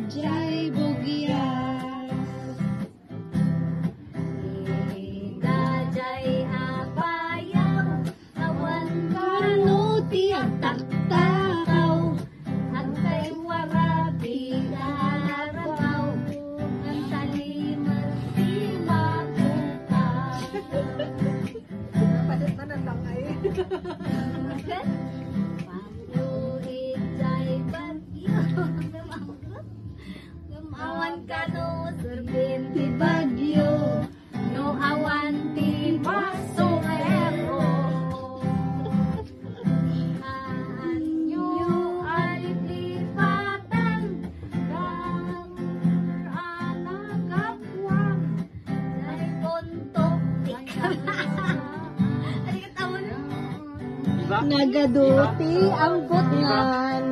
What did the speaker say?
jay bugya. Dajay apayaw, awan Kanuti ang taktakaw, ang kay warabi araw, ang taliman si mabukaw. Palit-palit lang ay. Pangluhit jay bagyo, gumawan ka no, surbin ti bagyo, no awan ti basumero. Anyo alipatan, kang anagapwang, jay kontok ikaw. Ano ka tawon? nagaduti ang putngan.